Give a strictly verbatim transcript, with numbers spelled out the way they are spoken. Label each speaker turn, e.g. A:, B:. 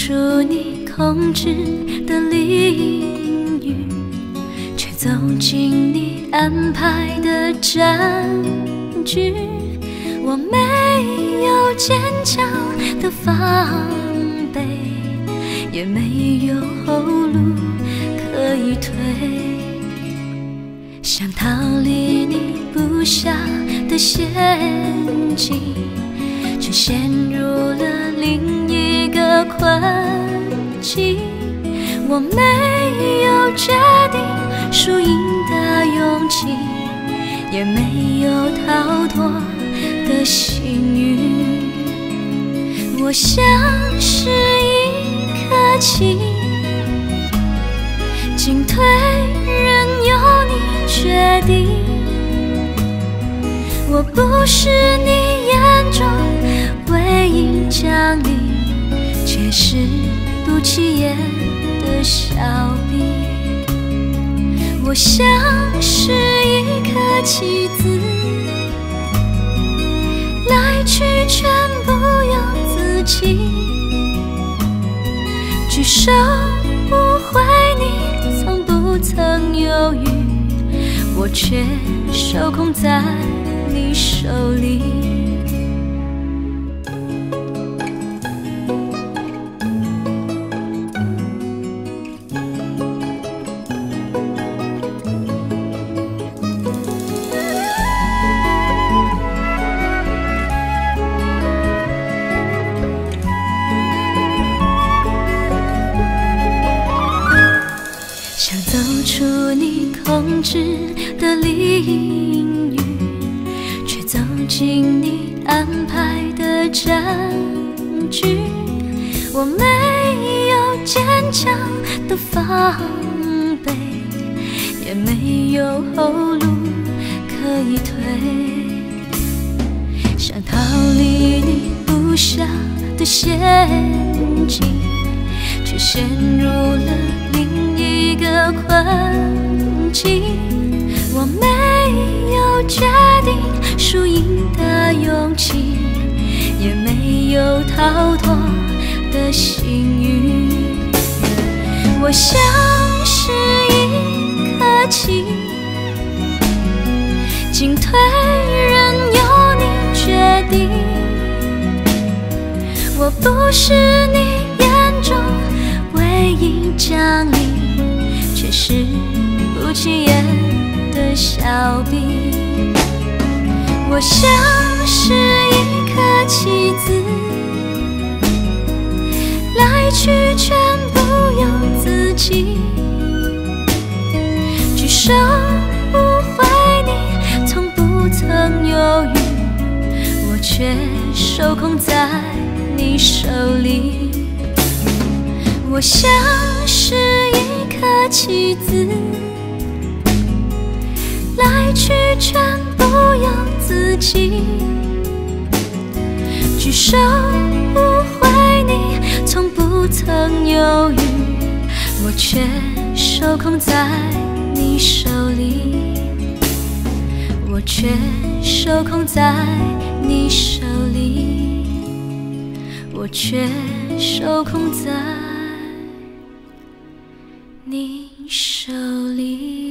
A: 出你控制的领域，却走进你安排的战局。我没有坚强的防备，也没有后路可以退，想逃离你布下的陷阱，却陷入了另一个困境。我没有决定输赢的勇气，也没有逃脱的幸运。我像是一颗棋，进退任由你决定。我不是你眼中唯一将领，却是不起眼的小兵。我像是一颗棋子，来去全不由自己。举手不回你从不曾犹豫，我却受控在你手里。想走出你控制的领域，却走进你安排的战局。我没有坚强的防备，也没有后路可以退，想逃离你布下的陷阱，却陷入了另一个困境。我没有决定输赢的勇气，也没有逃脱的幸运。我像是一颗棋，进退任由你决定。我不是你眼中唯一将领，却是不起眼的小兵。我像是一颗棋子，来去全不由自己。举手不回你从不曾犹豫，我却受控在你手里。我像是一颗棋子，来去全不由自己。举手不回你从不曾犹豫，我却受控在你手里。我却受控在你手里，我却受控在你手里。